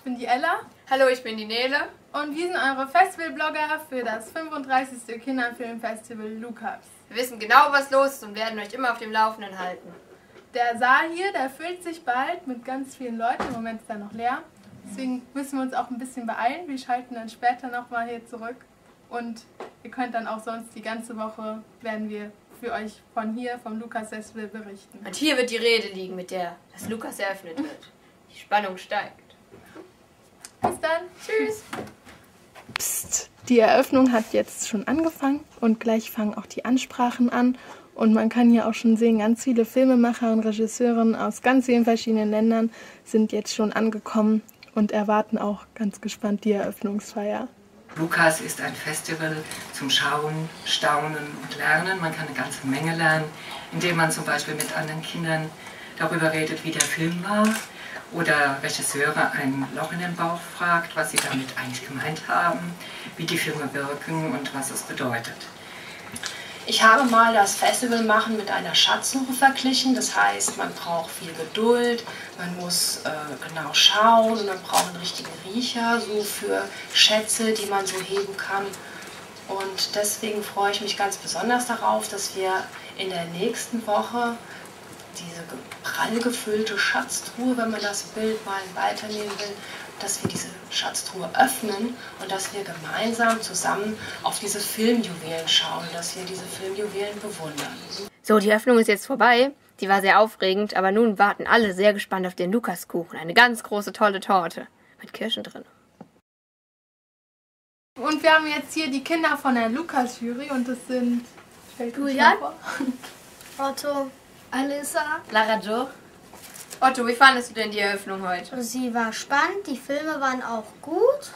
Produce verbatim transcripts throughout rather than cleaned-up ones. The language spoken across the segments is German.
bin die Ella. Hallo, ich bin die Nele. Und wir sind eure Festivalblogger für das fünfunddreißigste Kinderfilmfestival Lukas. Wir wissen genau, was los ist und werden euch immer auf dem Laufenden halten. Der Saal hier, der füllt sich bald mit ganz vielen Leuten. Im Moment ist er noch leer. Deswegen müssen wir uns auch ein bisschen beeilen. Wir schalten dann später nochmal hier zurück. Und ihr könnt dann auch sonst die ganze Woche, werden wir für euch von hier, vom Lukas Festival berichten. Und hier wird die Rede liegen, mit der das Lukas eröffnet wird. Die Spannung steigt. Bis dann. Tschüss. Psst, die Eröffnung hat jetzt schon angefangen und gleich fangen auch die Ansprachen an. Und man kann hier auch schon sehen, ganz viele Filmemacher und Regisseure aus ganz vielen verschiedenen Ländern sind jetzt schon angekommen und erwarten auch ganz gespannt die Eröffnungsfeier. Lukas ist ein Festival zum Schauen, Staunen und Lernen. Man kann eine ganze Menge lernen, indem man zum Beispiel mit anderen Kindern darüber redet, wie der Film war. Oder Regisseure ein Loch in den Bauch fragt, was sie damit eigentlich gemeint haben, wie die Filme wirken und was es bedeutet. Ich habe mal das Festivalmachen mit einer Schatzsuche verglichen. Das heißt, man braucht viel Geduld, man muss äh, genau schauen und man braucht einen richtigen Riecher so für Schätze, die man so heben kann. Und deswegen freue ich mich ganz besonders darauf, dass wir in der nächsten Woche diese prall gefüllte Schatztruhe, wenn man das Bild mal weiternehmen will, dass wir diese Schatztruhe öffnen und dass wir gemeinsam zusammen auf diese Filmjuwelen schauen, dass wir diese Filmjuwelen bewundern. So, die Öffnung ist jetzt vorbei. Die war sehr aufregend, aber nun warten alle sehr gespannt auf den Lukaskuchen. Eine ganz große, tolle Torte mit Kirschen drin. Und wir haben jetzt hier die Kinder von der Lukas-Jury und das sind Julian, Otto, Alissa, Lara Jo. Otto, wie fandest du denn die Eröffnung heute? Sie war spannend, die Filme waren auch gut.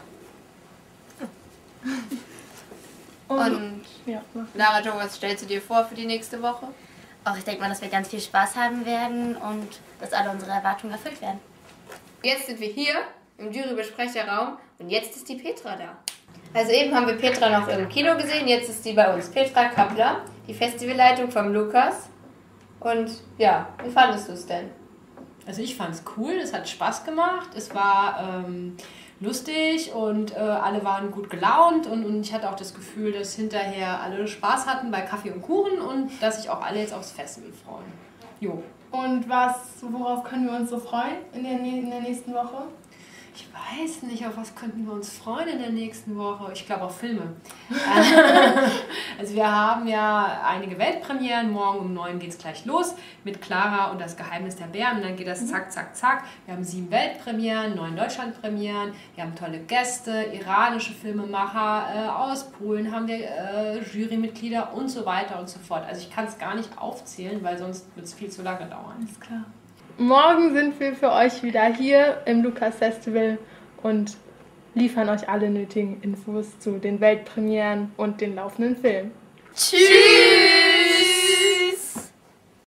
Und, Und ja, Lara Jo, was stellst du dir vor für die nächste Woche? Auch ich denke mal, dass wir ganz viel Spaß haben werden und dass alle unsere Erwartungen erfüllt werden. Jetzt sind wir hier im Jurybesprecherraum und jetzt ist die Petra da. Also eben haben wir Petra noch im Kino gesehen, jetzt ist sie bei uns. Petra Kappler, die Festivalleitung vom Lukas. Und ja, wie fandest du es denn? Also ich fand es cool, es hat Spaß gemacht, es war ähm, lustig und äh, alle waren gut gelaunt und, und ich hatte auch das Gefühl, dass hinterher alle Spaß hatten bei Kaffee und Kuchen und dass sich auch alle jetzt aufs Festival freuen. Jo. Und was, worauf können wir uns so freuen in der, in der nächsten Woche? Ich weiß nicht, auf was könnten wir uns freuen in der nächsten Woche. Ich glaube auf Filme. Also wir haben ja einige Weltpremieren. Morgen um neun geht es gleich los mit Clara und das Geheimnis der Bären. Und dann geht das zack, zack, zack. Wir haben sieben Weltpremieren, neun Deutschlandpremieren. Wir haben tolle Gäste, iranische Filmemacher. Äh, aus Polen haben wir äh, Jurymitglieder und so weiter und so fort. Also ich kann es gar nicht aufzählen, weil sonst wird es viel zu lange dauern. Ist klar. Morgen sind wir für euch wieder hier im Lukas Festival und liefern euch alle nötigen Infos zu den Weltpremieren und den laufenden Filmen. Tschüss!